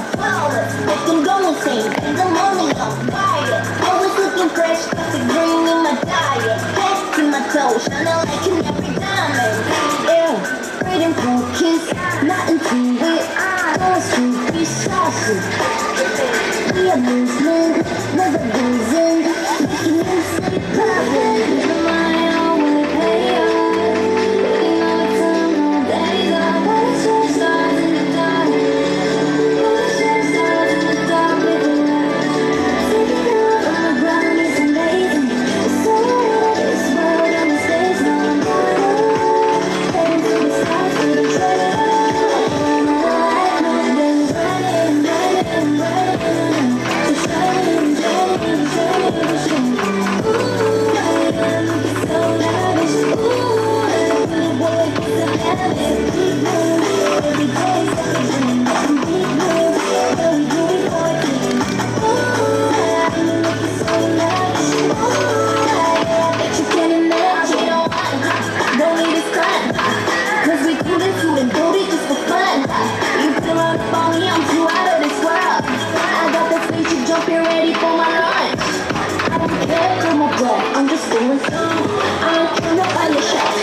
a baller. Make them go insane, and the money on fire. Always looking fresh, got the green in my diet. Head to my toes, shining like canary diamond. Yeah, waiting for a kiss, not into it. Going to be saucy. The amusement, never losing, making you say perfect. My own way, pay off. Looking all the time, all days off. Always just stars in the dark. Always just stars in the dark with the light. Taking out on the ground is amazing. It's so out of this world and it stays no more. Heading to the stars with the treasure. I'm just going through. I don't care about your shots.